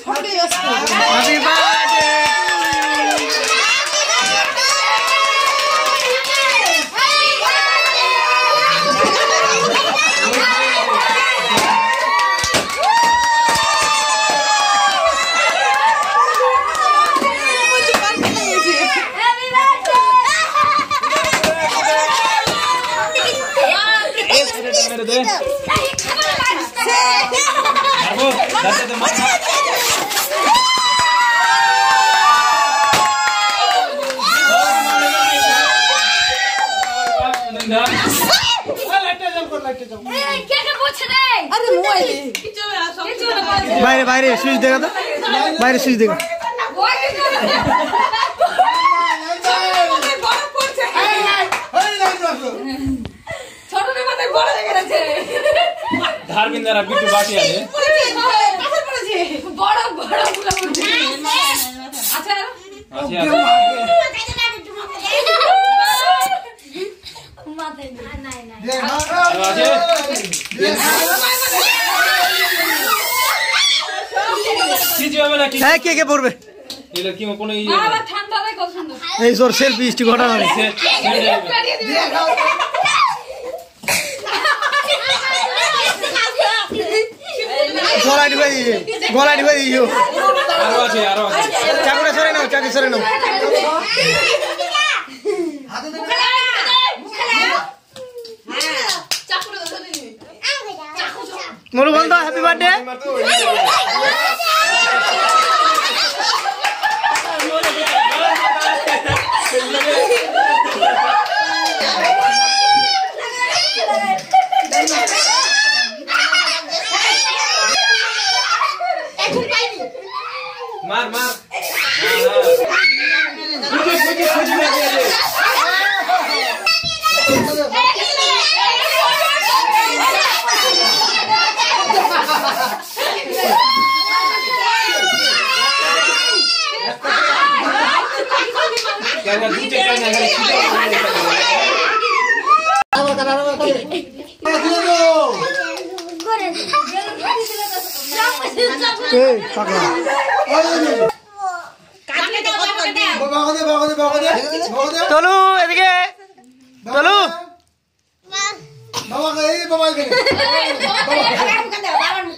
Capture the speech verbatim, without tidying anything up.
Happy birthday. मेरे दे बाबू दादा तो मत বাইরে বাইরে সুইচ দেখা তো বাইরে সুইচ দেখা धारबिंदर बिट्टू बाटी आले बड़ा बड़ा पूरा अच्छा अच्छा माथे नहीं नहीं सीजे वाला की है के के পড়বে এই কি কোন এই বাবা ঠান্ডা রে কত সুন্দর এই জোর সেলফি স্টিক ঘটা না গলা দিবা দিও গলা দিবা দিও আরো আছে আরো আছে চাকুরে সরে নাও চাকু সরে নাও হাতে দে চাকুরে ধরে নি চাকু মোরু বন্ধ হ্যাপি বার্থডে मार मार मुझे मुझे मुझे दे दे क्या कर दूसरे का ना करे अब करा अब कर दे दो ए पागल তলু এদিকে তলু বাবা এই বাবা